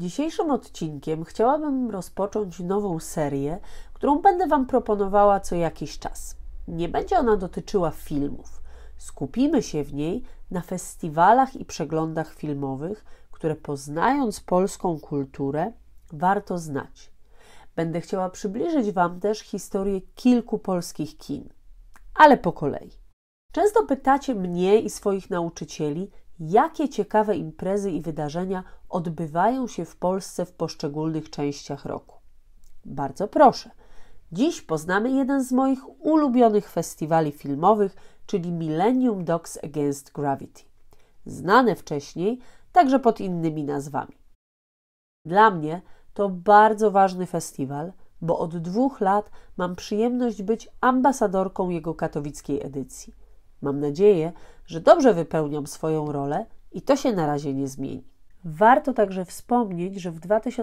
Dzisiejszym odcinkiem chciałabym rozpocząć nową serię, którą będę Wam proponowała co jakiś czas. Nie będzie ona dotyczyła filmów. Skupimy się w niej na festiwalach i przeglądach filmowych, które poznając polską kulturę warto znać. Będę chciała przybliżyć Wam też historię kilku polskich kin, ale po kolei. Często pytacie mnie i swoich nauczycieli, jakie ciekawe imprezy i wydarzenia odbywają się w Polsce w poszczególnych częściach roku. Bardzo proszę. Dziś poznamy jeden z moich ulubionych festiwali filmowych, czyli Millennium Dogs Against Gravity. Znane wcześniej także pod innymi nazwami. Dla mnie to bardzo ważny festiwal, bo od 2 lat mam przyjemność być ambasadorką jego katowickiej edycji. Mam nadzieję, że dobrze wypełniam swoją rolę i to się na razie nie zmieni. Warto także wspomnieć, że w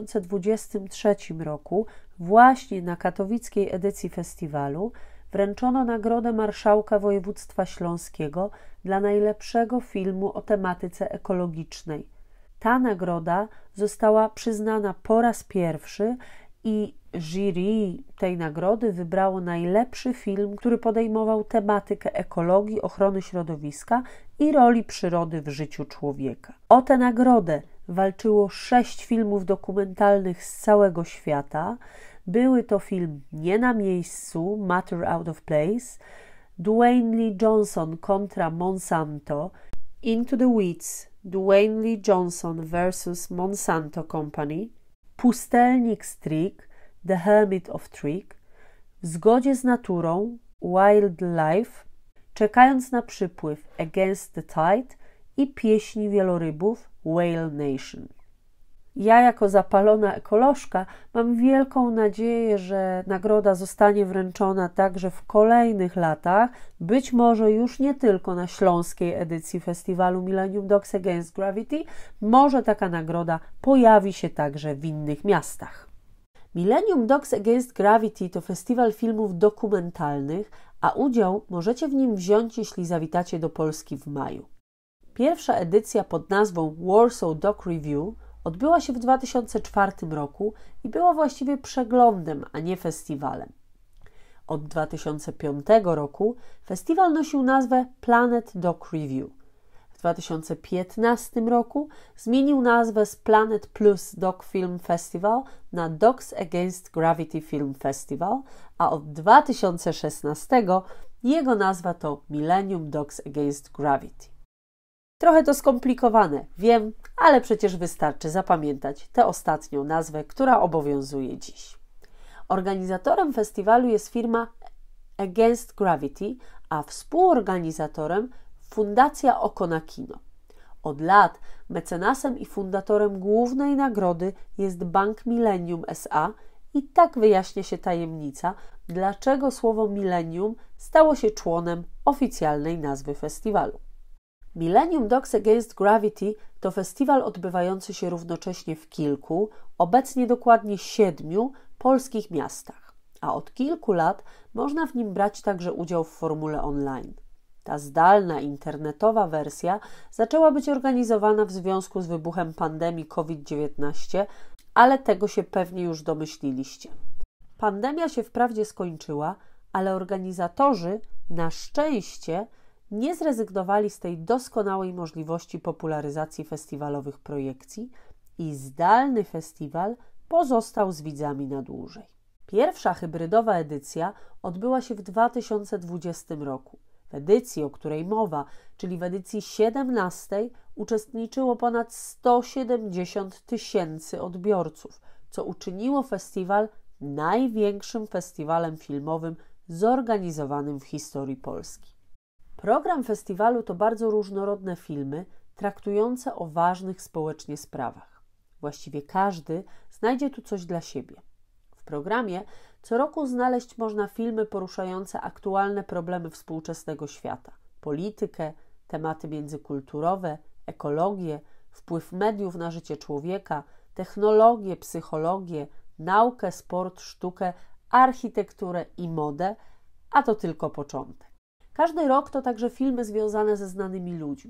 2023 roku właśnie na katowickiej edycji festiwalu wręczono nagrodę Marszałka Województwa Śląskiego dla najlepszego filmu o tematyce ekologicznej. Ta nagroda została przyznana po raz pierwszy i jury tej nagrody wybrało najlepszy film, który podejmował tematykę ekologii, ochrony środowiska i roli przyrody w życiu człowieka. O tę nagrodę walczyło 6 filmów dokumentalnych z całego świata. Były to film Nie na miejscu, Matter Out of Place, Dwayne Lee Johnson kontra Monsanto, Into the Weeds, Dwayne Lee Johnson vs. Monsanto Company, Pustelnik Strik, The Hermit of Trick, W zgodzie z naturą, Wildlife, Czekając na przypływ, Against the Tide i Pieśni wielorybów, Whale Nation. Ja jako zapalona ekolożka mam wielką nadzieję, że nagroda zostanie wręczona także w kolejnych latach, być może już nie tylko na śląskiej edycji festiwalu Millennium Dogs Against Gravity, może taka nagroda pojawi się także w innych miastach. Millennium Dogs Against Gravity to festiwal filmów dokumentalnych, a udział możecie w nim wziąć, jeśli zawitacie do Polski w maju. Pierwsza edycja pod nazwą Warsaw Doc Review odbyła się w 2004 roku i była właściwie przeglądem, a nie festiwalem. Od 2005 roku festiwal nosił nazwę Planet Doc Review. W 2015 roku zmienił nazwę z Planet Plus Doc Film Festival na Dogs Against Gravity Film Festival, a od 2016 jego nazwa to Millennium Dogs Against Gravity. Trochę to skomplikowane, wiem, ale przecież wystarczy zapamiętać tę ostatnią nazwę, która obowiązuje dziś. Organizatorem festiwalu jest firma Against Gravity, a współorganizatorem Fundacja Oko na Kino. Od lat mecenasem i fundatorem głównej nagrody jest Bank Millennium S.A. i tak wyjaśnia się tajemnica, dlaczego słowo millennium stało się członem oficjalnej nazwy festiwalu. Millennium Dogs Against Gravity to festiwal odbywający się równocześnie w kilku, obecnie dokładnie 7 polskich miastach, a od kilku lat można w nim brać także udział w formule online. Ta zdalna, internetowa wersja zaczęła być organizowana w związku z wybuchem pandemii COVID-19, ale tego się pewnie już domyśliliście. Pandemia się wprawdzie skończyła, ale organizatorzy na szczęście nie zrezygnowali z tej doskonałej możliwości popularyzacji festiwalowych projekcji i zdalny festiwal pozostał z widzami na dłużej. Pierwsza hybrydowa edycja odbyła się w 2020 roku. W edycji, o której mowa, czyli w edycji 17, uczestniczyło ponad 170 000 odbiorców, co uczyniło festiwal największym festiwalem filmowym zorganizowanym w historii Polski. Program festiwalu to bardzo różnorodne filmy traktujące o ważnych społecznie sprawach. Właściwie każdy znajdzie tu coś dla siebie. W programie co roku znaleźć można filmy poruszające aktualne problemy współczesnego świata, politykę, tematy międzykulturowe, ekologię, wpływ mediów na życie człowieka, technologię, psychologię, naukę, sport, sztukę, architekturę i modę, a to tylko początek. Każdy rok to także filmy związane ze znanymi ludźmi.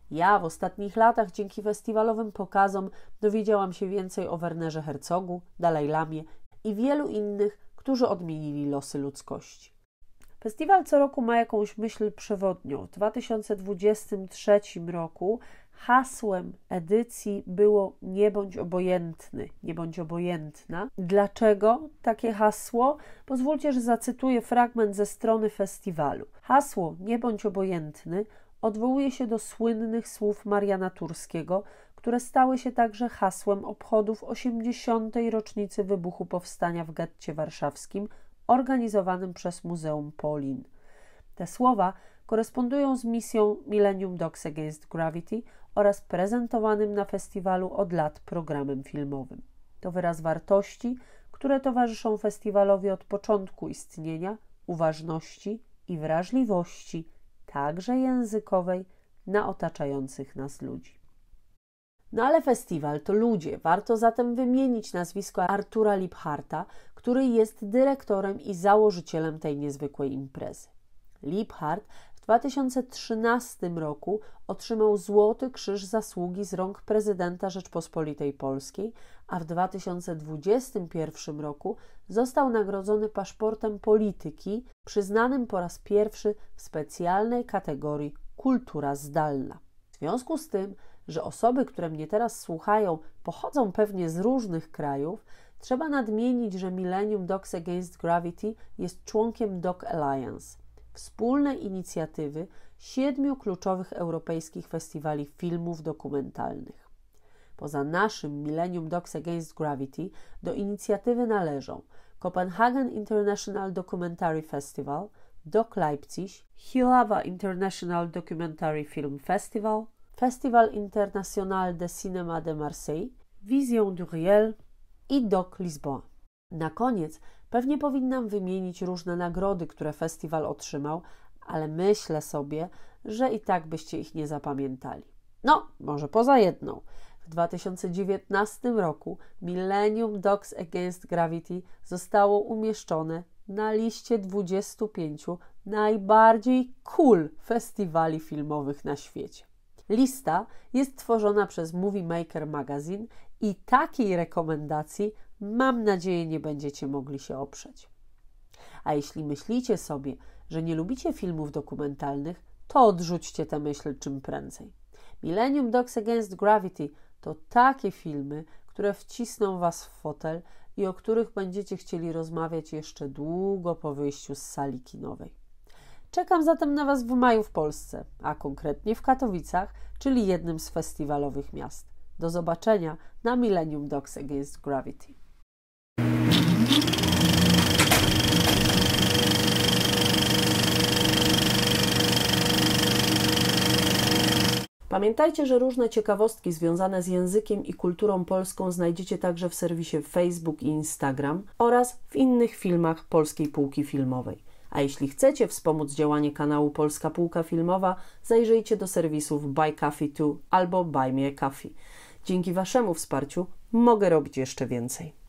Ja w ostatnich latach dzięki festiwalowym pokazom dowiedziałam się więcej o Wernerze Herzogu, Dalaj Lamie i wielu innych, którzy odmienili losy ludzkości. Festiwal co roku ma jakąś myśl przewodnią. W 2023 roku hasłem edycji było nie bądź obojętny, nie bądź obojętna. Dlaczego takie hasło? Pozwólcie, że zacytuję fragment ze strony festiwalu. Hasło nie bądź obojętny odwołuje się do słynnych słów Mariana Turskiego, które stały się także hasłem obchodów 80. rocznicy wybuchu powstania w getcie warszawskim organizowanym przez Muzeum Polin. Te słowa korespondują z misją Millennium Dogs Against Gravity oraz prezentowanym na festiwalu od lat programem filmowym. To wyraz wartości, które towarzyszą festiwalowi od początku istnienia, uważności i wrażliwości, także językowej, na otaczających nas ludzi. No ale festiwal to ludzie. Warto zatem wymienić nazwisko Artura Liebharta, który jest dyrektorem i założycielem tej niezwykłej imprezy. Liebhart w 2013 roku otrzymał Złoty Krzyż Zasługi z rąk prezydenta Rzeczpospolitej Polskiej, a w 2021 roku został nagrodzony paszportem polityki, przyznanym po raz pierwszy w specjalnej kategorii kultura zdalna. W związku z tym, że osoby, które mnie teraz słuchają, pochodzą pewnie z różnych krajów, trzeba nadmienić, że Millennium Dogs Against Gravity jest członkiem Dog Alliance, wspólnej inicjatywy 7 kluczowych europejskich festiwali filmów dokumentalnych. Poza naszym Millennium Dogs Against Gravity do inicjatywy należą Copenhagen International Documentary Festival, Doc Leipzig, Jihlava International Documentary Film Festival, Festival International de Cinéma de Marseille, Vision du Réel i Doc Lisboa. Na koniec pewnie powinnam wymienić różne nagrody, które festiwal otrzymał, ale myślę sobie, że i tak byście ich nie zapamiętali. No, może poza jedną. W 2019 roku Millennium Dogs Against Gravity zostało umieszczone na liście 25 najbardziej cool festiwali filmowych na świecie. Lista jest tworzona przez Movie Maker Magazine i takiej rekomendacji mam nadzieję nie będziecie mogli się oprzeć. A jeśli myślicie sobie, że nie lubicie filmów dokumentalnych, to odrzućcie tę myśl czym prędzej. Millennium Dogs Against Gravity to takie filmy, które wcisną was w fotel i o których będziecie chcieli rozmawiać jeszcze długo po wyjściu z sali kinowej. Czekam zatem na was w maju w Polsce, a konkretnie w Katowicach, czyli jednym z festiwalowych miast. Do zobaczenia na Millennium Dogs Against Gravity. Pamiętajcie, że różne ciekawostki związane z językiem i kulturą polską znajdziecie także w serwisie Facebook i Instagram oraz w innych filmach Polskiej Półki Filmowej. A jeśli chcecie wspomóc działanie kanału Polska Półka Filmowa, zajrzyjcie do serwisów Buy Coffee 2 albo Buy Me a Coffee. Dzięki waszemu wsparciu mogę robić jeszcze więcej.